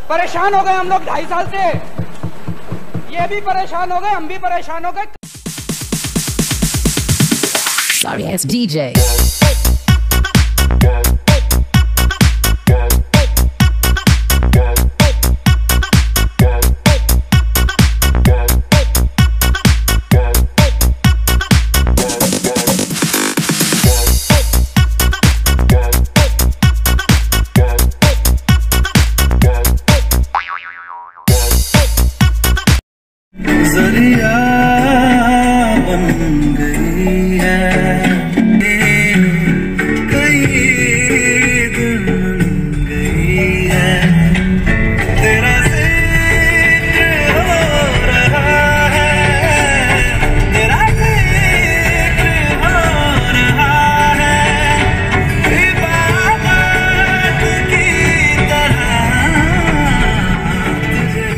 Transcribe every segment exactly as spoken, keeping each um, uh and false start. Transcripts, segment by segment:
परेशान हो गए हम लोग ढाई साल से, ये भी परेशान हो गए, हम भी परेशान हो गए। Sorry ass D J. जरिया बन गई है कई दिन बन गई है, तेरा जिक्र हो रहा है, तेरा जिक्र हो रहा है, इबादत की तरह तुझे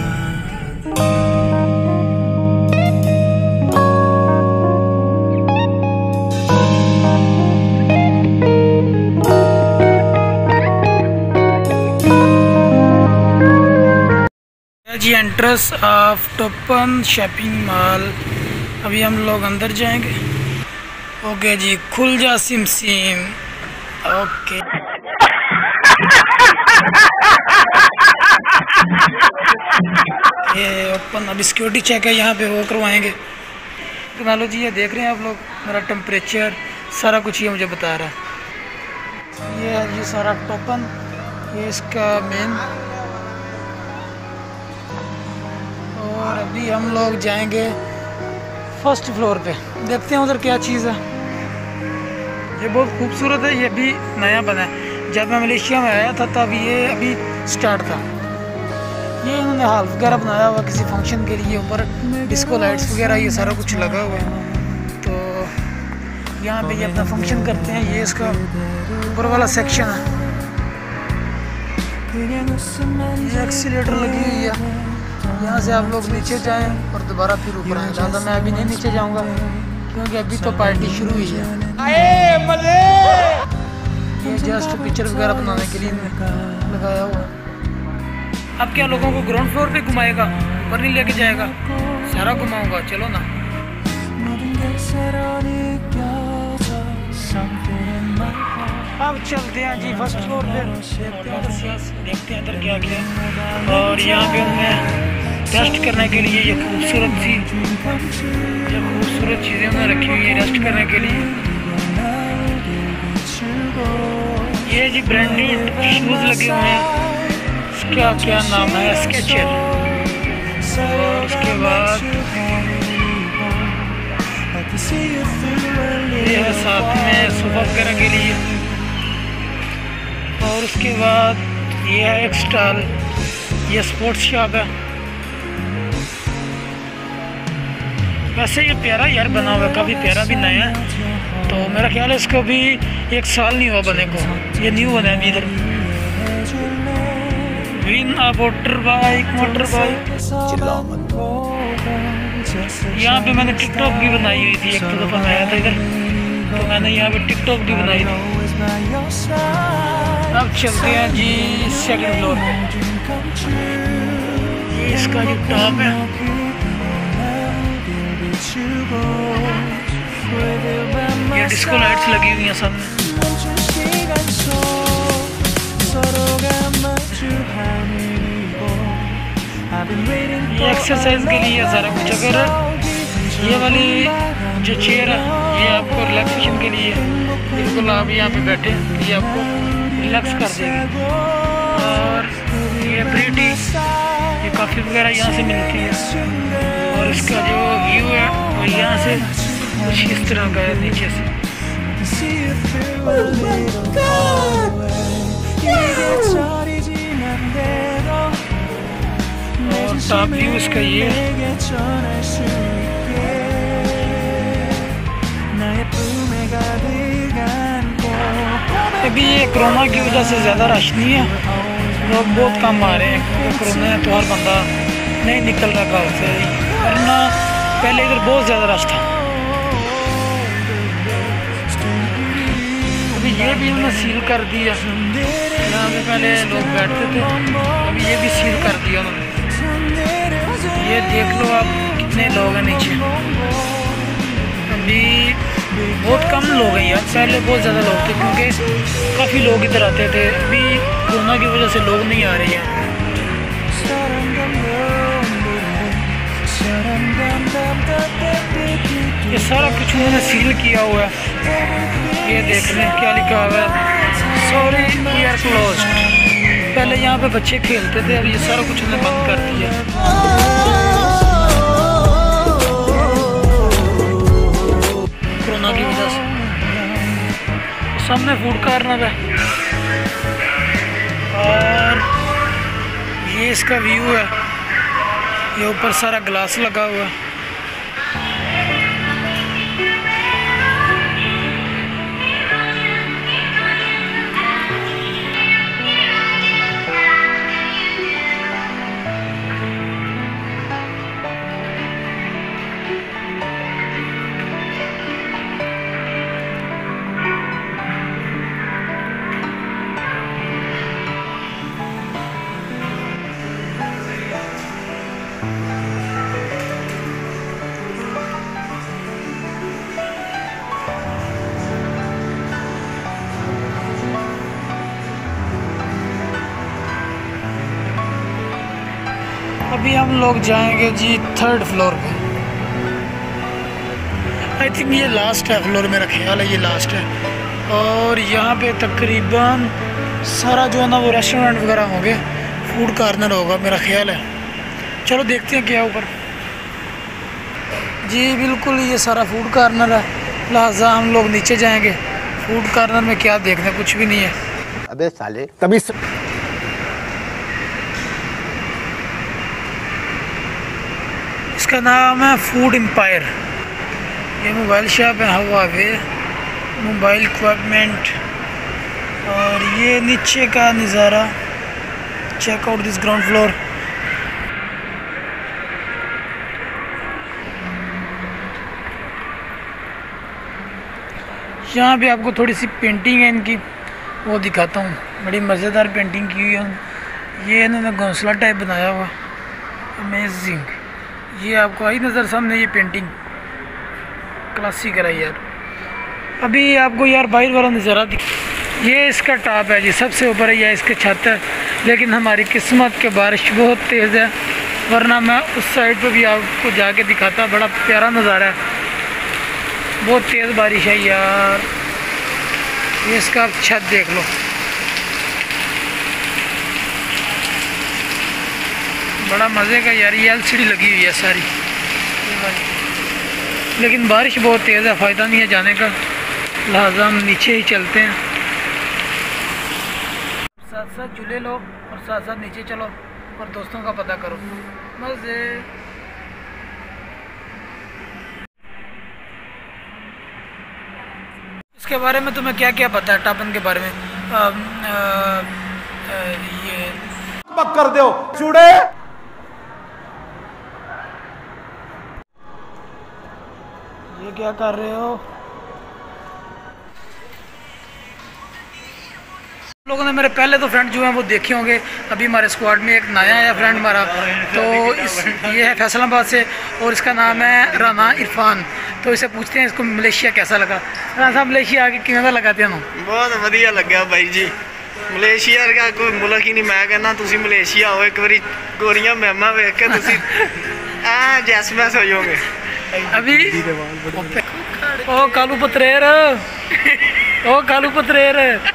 जी एंट्रेंस ऑफ टोपन शॉपिंग मॉल। अभी हम लोग अंदर जाएंगे। ओके जी, खुल जा सिम सिम। ओके ये ओपन, अभी सिक्योरिटी चेक है यहाँ पे, वो करवाएंगे। तो मान लो जी, ये देख रहे हैं आप लोग, मेरा टेम्परेचर सारा कुछ ये मुझे बता रहा है। ये है ये सारा टोपन, ये इसका मेन। और अभी हम लोग जाएंगे फर्स्ट फ्लोर पे, देखते हैं उधर क्या चीज़ है। ये बहुत खूबसूरत है, ये भी नया बना है। जब मैं मलेशिया में आया था तब ये अभी स्टार्ट था। ये इन्होंने हॉल वगैरह बनाया हुआ किसी फंक्शन के लिए, ऊपर डिस्को लाइट्स वगैरह ये सारा कुछ लगा हुआ है। तो यहाँ पे ये अपना फंक्शन करते हैं। ये इसका ऊपर वाला सेक्शन है, ये एक्सीलेटर लगी हुई है। यहाँ से आप लोग नीचे जाएं और दोबारा फिर ऊपर आएँ। ज़्यादा मैं अभी नहीं नीचे जाऊँगा क्योंकि अभी तो पार्टी शुरू हुई है। आए मजे। ये जस्ट पिक्चर वगैरह बनाने के लिए लगाया हुआ। अब क्या लोगों को ग्राउंड फ्लोर पे घुमाएगा, ऊपर नहीं लेके जाएगा? सारा घुमाऊंगा, चलो ना। अब चलते हैं जी फर्स्ट फ्लोर पे, देखते हैं अंदर क्या क्या। और यहाँ पे उन्हें रेस्ट करने के लिए ये खूबसूरत सी ये खूबसूरत चीज़ें उन्होंने रखी हुई है रेस्ट करने के लिए। ये जी ब्रांडेड शूज़ लगे हुए हैं, इसका क्या नाम है, स्केचर। और उसके बाद ये है साथ में सोफा वगैरह के लिए। और उसके बाद ये है एक स्टॉल, ये स्पोर्ट्स शॉप है। वैसे ये प्यारा यार बना हुआ है, काफ़ी प्यारा भी नया है। तो मेरा ख्याल है इसको भी एक साल नहीं हुआ बने को, ये न्यू बना है इधर। Win a motor bike, motor bike. यहाँ पे मैंने टिकटॉक भी बनाई हुई थी, एक तो दफ़ा मैं आया था इधर, तो मैंने यहाँ पे टिकटॉक भी बनाई थी। अब चलते हैं जी सेकंड फ्लोर पे। ये इसका जो टॉप है, ये डिस्को लाइट्स लगी हुई हैं सामने। ये एक्सरसाइज के लिए सारा कुछ। अगर ये वाली जो चेयर है ये आपको रिलैक्सेशन के लिए, बिल्कुल आप यहाँ पे बैठे, ये आपको रिलैक्स कर देगी। और ये ब्रीटी, ये कॉफ़ी वगैरह यहाँ से मिलती है। और इसका जो व्यू है वो यहाँ से कुछ इस तरह का है नीचे से। और टॉप व्यू इसका ये। अभी ये कोरोना की वजह से ज़्यादा रश नहीं है, लोग बहुत कम आ रहे हैं क्योंकि कोरोना है तो हर बंदा नहीं निकल रहा घर से, वरना पहले इधर बहुत ज़्यादा रश था। अभी ये भी उन्होंने सील कर दिया, यहाँ यहाँ पे पहले लोग बैठते थे, अभी ये भी सील कर दिया उन्होंने। ये देख लो आप कितने लोग हैं नीचे। अभी बहुत कम लोग हैं यार, पहले बहुत ज़्यादा लोग थे क्योंकि काफ़ी लोग इधर आते थे। अभी कोरोना की वजह से लोग नहीं आ रहे हैं। ये सारा कुछ उन्होंने सील किया हुआ है। ये देख लें क्या लिखा हुआ है, सॉरी वी आर क्लोज्ड। पहले यहाँ पे बच्चे खेलते थे, अब ये सारा कुछ उन्होंने बंद कर दिया। कोरोना की वजह से सामने फूड कॉर्नर है और ये इसका व्यू है। ये ऊपर सारा ग्लास लगा हुआ है। अभी हम लोग जाएंगे जी थर्ड फ्लोर पे। आई थिंक ये लास्ट है फ्लोर, मेरा ख्याल है ये लास्ट है। और यहाँ पे तकरीबन सारा जो है ना वो रेस्टोरेंट वगैरह होंगे, फूड कॉर्नर होगा मेरा ख्याल है। चलो देखते हैं क्या ऊपर। जी बिल्कुल ये सारा फूड कॉर्नर है, लिहाजा हम लोग नीचे जाएंगे। फूड कॉर्नर में क्या देखना, कुछ भी नहीं है। अबे साले तभी से... इसका नाम है फूड एम्पायर। ये मोबाइल शॉप है, हवावे मोबाइल इक्विपमेंट। और ये नीचे का नज़ारा, check out this ground floor. यहाँ पे आपको थोड़ी सी पेंटिंग है इनकी, वो दिखाता हूँ। बड़ी मज़ेदार पेंटिंग की हुई है। ये इन्होंने घोंसला टाइप बनाया हुआ, अमेजिंग। ये आपको आई नज़र सामने, ये पेंटिंग क्लासिकल है यार। अभी आपको यार बाहर वाला नज़ारा दिख, ये इसका टॉप है जी, सबसे ऊपर है, या इसके छत है। लेकिन हमारी किस्मत के बारिश बहुत तेज़ है, वरना मैं उस साइड पे भी आपको जाके दिखाता। बड़ा प्यारा नज़ारा है, बहुत तेज़ बारिश है यार। ये इसका आप छत देख लो, बड़ा मज़े का यार। ये एलसीडी लगी हुई है सारी, लेकिन बारिश बहुत तेज़ है, फ़ायदा नहीं है जाने का, लिहाजा हम नीचे ही चलते हैं। साथ साथ झूले लो और साथ साथ नीचे चलो और दोस्तों का पता करो, मज़े। इसके बारे में तुम्हें क्या क्या पता है टापन के बारे में? आ, आ, आ, ये कर दो चूड़े। ये क्या कर रहे हो? लोगों ने मेरे पहले तो फ्रेंड जो हैं वो देखे होंगे। अभी हमारे स्क्वाड में एक नया आया फ्रेंड हमारा, तो इस ये है फैसलाबाद से और इसका नाम है राना इरफान। तो इसे पूछते हैं इसको मलेशिया कैसा लगा। राना साहब मलेशिया आके किवें लगाते हैं? बहुत वधिया लग्या भाई जी। मलेशिया का कोई मुल्क ही नहीं। मैं कहना तुसी मलेशिया हो, एक बारी गोरियां मैमा वेख के तुसी ऐ जैसमैस हो जाओगे। अभी ओ कालू पत्रेर, ओ कालू पत्रेर,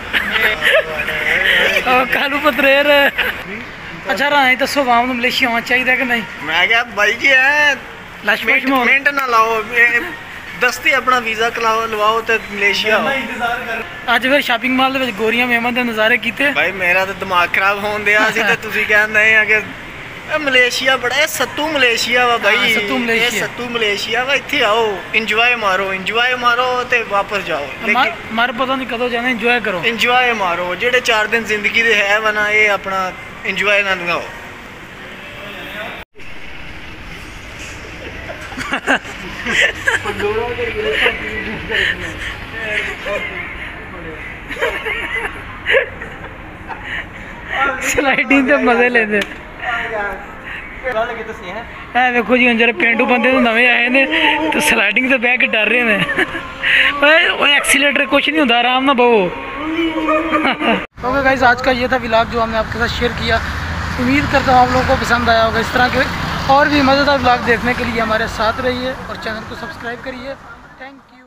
ओ कालू पत्रेर। अच्छा राना दसो वाम नूं मलेशिया आना चाहिए कि नहीं? मैं क्या भाई जी है लश मिनट मिनट ना लाओ, दस्ती अपना वीज़ा कलाओ लवाओ तो मलेशिया हो। अज फिर शॉपिंग मॉल दे गोरियां मेहमान के नज़ारे कीते। भाई मेरा तो दिमाग खराब होन दिया सी ते तुसी कहंदे आ कि मलेशिया बड़ा है, सत्तू मलेशिया वा भाई। सत्तू मलेशिया, सत्तू मलेशिया वा। इत्थे आओ, इंजॉय मारो, इंजॉय मारो ते वापस जाओ। लेकिन मार पता नहीं कदों जाना, इंजॉय करो, इंजॉय मारो। जेडे चार दिन जिंदगी दे है वना ये अपना इंजॉय ना लगाओ। स्लाइडिंग से मजे लेते। ए देखो जी जेह्ड़े पेंडू बंदे तो नवे आए ने तो स्लाइडिंग से बह के डर रहे हैं। वो एक्सीलेटर कुछ नहीं होता, आराम ना बहु। ओके गाइस, आज का ये था व्लॉग जो हमने आपके साथ शेयर किया। उम्मीद करता हूँ आप लोगों को पसंद आया होगा। इस तरह के और भी मज़ेदार व्लॉग देखने के लिए हमारे साथ रहिए और चैनल को सब्सक्राइब करिए। Thank you.